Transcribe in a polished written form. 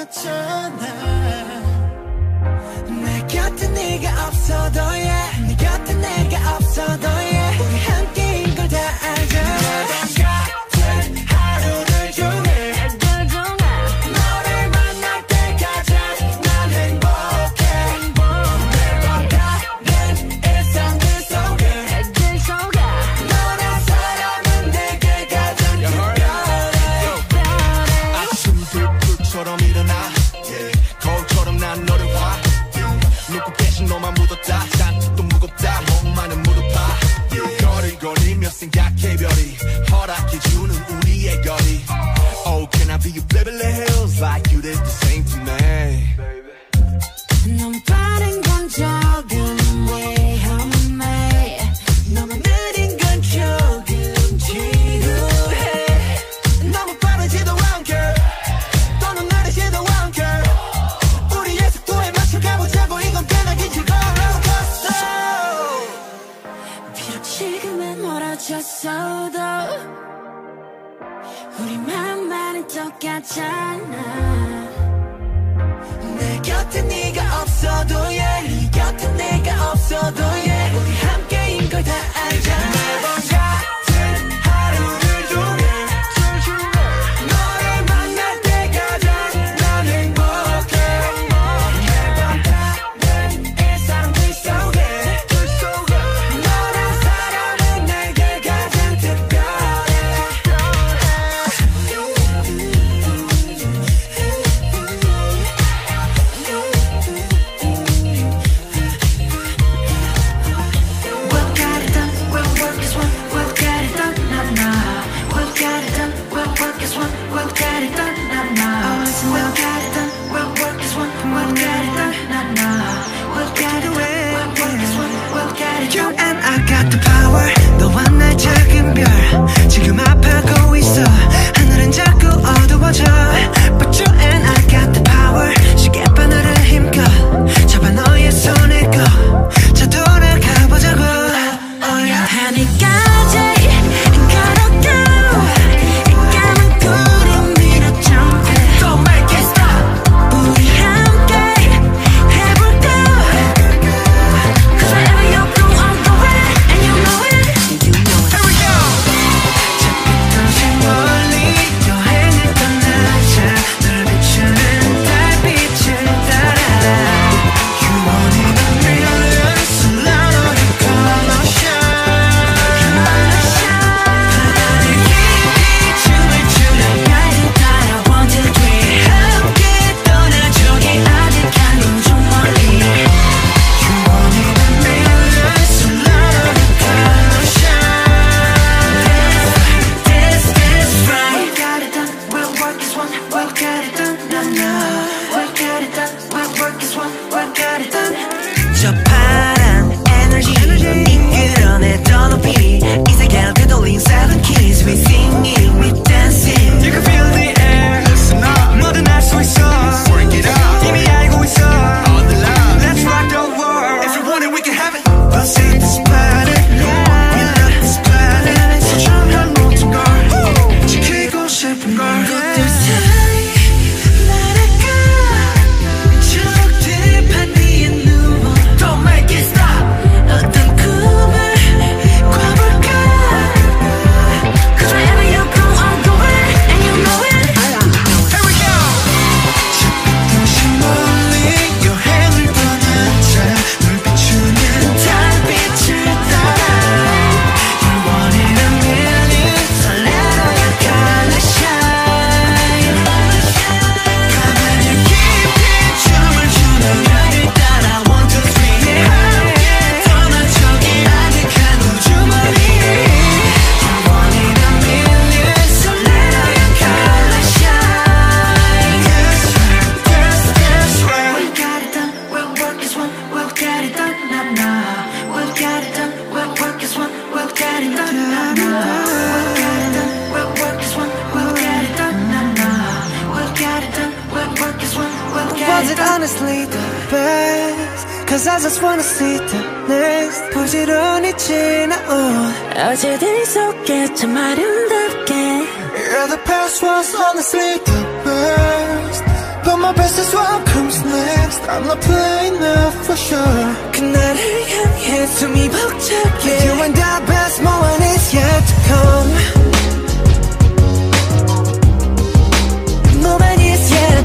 같잖아. 내 곁에 네가 없어도 yeah. 네 곁에 내가 없어도 yeah. 우리 함께인 걸 다 알잖아. 매번 같은 하루를 중에 너를 만날 때까지 난 행복해. 매번 다른 일상들 속에 너란 사람은 내게 가장 특별해. 아침들 불처럼 일어나 거울처럼 난 너를 봐. 눈곱 대신 너만 묻었다. 잔뜩도 무겁다. 목만은 무릎 봐. 거리거리며 생각해 별이 허락해주는 우리의 거리. Oh, can I be your Beverly Hills like you did the same to me? 넌 빠른 건 조금 위험해. 너무 느린 건 조금 지루해. 너무 빠르지도 않게 또는 느리지도 않게 우리의 속도에 맞춰 가보자고. 이건 꽤나 긴 롤러코스터. 비록 지금은 멀어졌어도 우리 마음만은 똑같잖아. 내 곁에 네가 없어도 yeah. 네 곁에 내가 없어도 yeah. 우리 함께인 걸 다 알잖아. 매번 같은 하루를 중에 너를 만날 때까지 난 행복해. 매번 다른 일상들 속에 너란 사람은 내게 가장 특별해. What got it done? What work is one? What got it done? Not now. What got it done? What work is one? What got it done? Not now. What got it done? What work is one? What got it done? Not now. What got it done? What work is one? What got it done? You and I got the power. 너와 날 작은 별 지금 아파하고 있어. 하늘은 자꾸 어두워져. But you and I got the power. 시계바늘을 힘껏 잡아 너의 손을 꺼. 자 돌아가 보자고. 하늘까지 걸어가. 까만 구름 위로 jump it. Don't make it stop. 우리 함께 해볼까. Cause wherever you go I'm going. And you know it. Here we go. 햇빛 멀리 여행을 떠나자. 널 비추는 달빛을 따라. You want it a million. So let all your color shine. 바다를 깊이 춤을 추는 날을 따라 one two three. 함께 떠나줘 이 아득한 우주 멀리. You want it a million. So let all your color shine. This right. We got it done. We'll work as one. We'll get it done. Nah, nah. We'll get it done. We'll work as one. We'll get it done. 저 파란 에너지 이끌어내던 높이 이 세계를 되돌린 seven keys. We singing, we dancing. You can feel the air. Listen up. 뭐든 할 수 있어. Work it out. 이미 알고 있어. All the love. Let's rock the world. If you want it, we can have it. We'll save this planet. We love this planet. 소중한 모든 걸 지키고 싶은 걸. 꽃들 사이 날아가. 저들 판 위에 누워. Don't make it stop. 어떤 꿈을 꿔볼까. Cause wherever you go I'm going. And you know it. Here we go. 햇빛 멀리 여행을 떠나자. 널 비추는 달빛을 따라. You want it a million. So let all your color shine. 가만히 깊이 춤을 추는 날을 따라 one two three. 함께 떠나줘 이 아득한 우주 멀리. You want it a million. So let all your color shine. That's right. We got it done. We'll work as one. We'll get it done. Nah, nah. We'll get it done. We'll work as one. We'll get it done. Nah, nah. We'll get it done. We'll work as one. We'll get it done. Nah, nah. We'll get it done. We'll work as one. We'll get it done. Was it honestly the best? Cause I just wanna see the next. 부지런히 지나온 어제들 속에 참 아름답게. Yeah, the past was honestly the best. But my best is what comes next. I'm not playing now for sure. 그날을 향해 숨이 벅차게 You and I